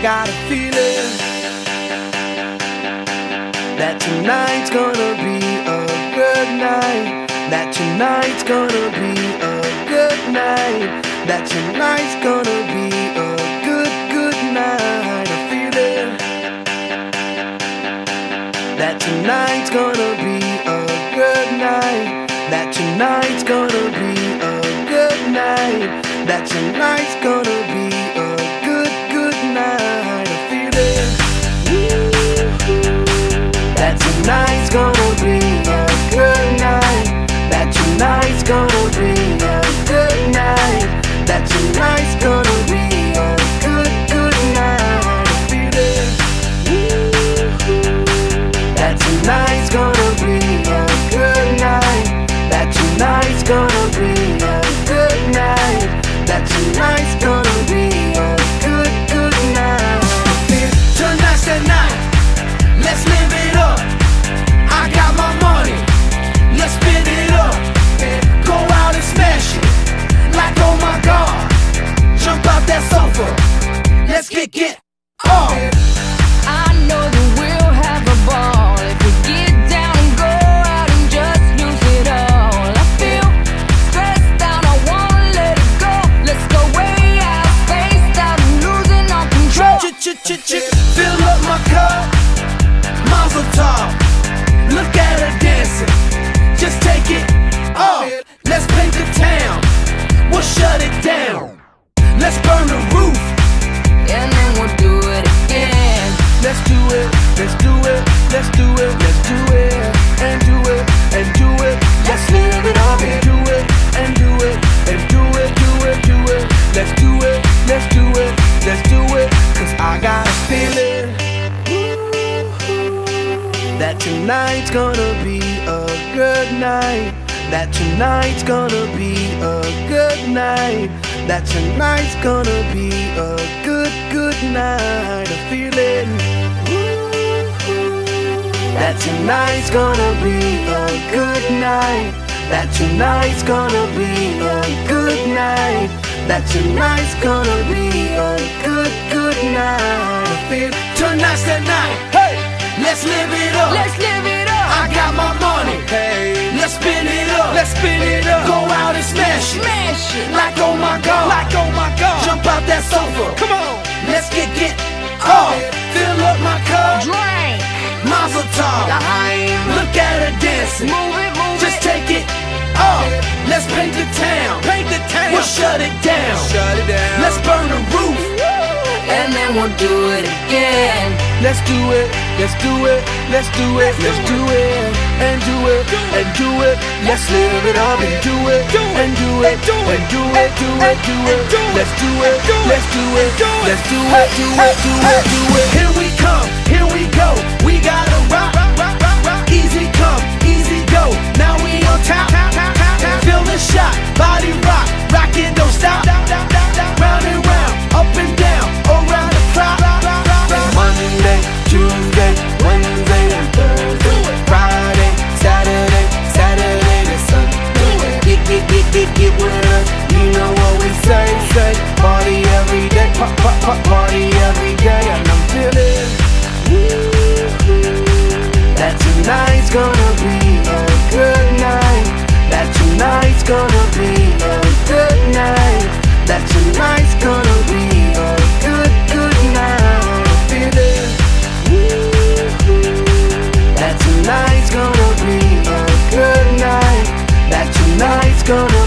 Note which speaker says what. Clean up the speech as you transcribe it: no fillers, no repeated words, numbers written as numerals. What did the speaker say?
Speaker 1: got a feeling that tonight's gonna be a good night. That tonight's gonna be a good night. That tonight's gonna be a good night. A feeling that tonight's gonna be a good night. That tonight's gonna be a good night. That tonight's gonna be a good night. A feeling that tonight's gonna be a good night. That tonight's gonna be a good night. That tonight's gonna be a good night. A feeling that tonight's gonna be a good night. That tonight's gonna be a good night. That tonight's gonna be a good night. Tonight's the night. Let's live it up. I got my money. Let's spend it up. Go out and smash it. Like oh my God. Jump out that sofa. Let's get off.
Speaker 2: I know that we'll have a ball if we get down and go out and just lose it all. I feel stressed out, I wanna let it go. Let's go way out, spaced out and losing all control.
Speaker 1: Fill up my cup, Mazel tov. Look at her dancing, just take it off. Let's paint the town, we'll shut it down. Let's burn the roof,
Speaker 2: And then we'll do it again.
Speaker 1: let's do it, let's do it, let's do it, let's do it, and do it, and do it. Let's live it up and do it, and do it, and do it, do it, do it. Let's do it, let's do it, let's do it. Cause I got a feeling that tonight's gonna be a good night. That tonight's gonna be a good night. That tonight's gonna be a good night. A feeling that tonight's gonna be a good night. That tonight's gonna be a good night. That tonight's gonna be a good night. I feel tonight's the night. Hey, let's live it up.
Speaker 2: Let's live it up.
Speaker 1: I got my money. Hey, let's spin it up. Let's spin it up. Go out and smash it.
Speaker 2: Smash it.
Speaker 1: Like oh my God. Like oh my God. Jump out that sofa. Come on. Let's get off. Fill up my cup.
Speaker 2: Drink.
Speaker 1: Mazel tov.
Speaker 2: L'chaim.
Speaker 1: Look at her dancing.
Speaker 2: Move it, move
Speaker 1: Just
Speaker 2: it.
Speaker 1: take it off. Let's paint the town. Paint the town. We'll shut it down. Shut it down. Let's burn the roof.
Speaker 2: And then we'll do it again.
Speaker 1: Let's do it. Let's do it. Let's do it. Let's do it. And do it. And do it. Let's live it up and do it. And do it. And do it. Do it. Do it. Let's do it. Let's do it. Let's do it. Do it. Do it. Do it. Here we come. Here we go. We gotta rock. Easy come. Easy go. Now we on top. Feel the shot. Body rock. Rockin', don't stop. Round and round. Up and down. Around the clock. Monday, Tuesday, Wednesday, and Thursday. Friday, Saturday, Saturday to Sunday. Get with us. You know what we say. Party every day. Party every day. And I'm feeling that tonight's gonna be a good night. That tonight's gonna be a good night. That tonight's gonna be a good night. I'm feeling that tonight's gonna be a good night. That tonight's gonna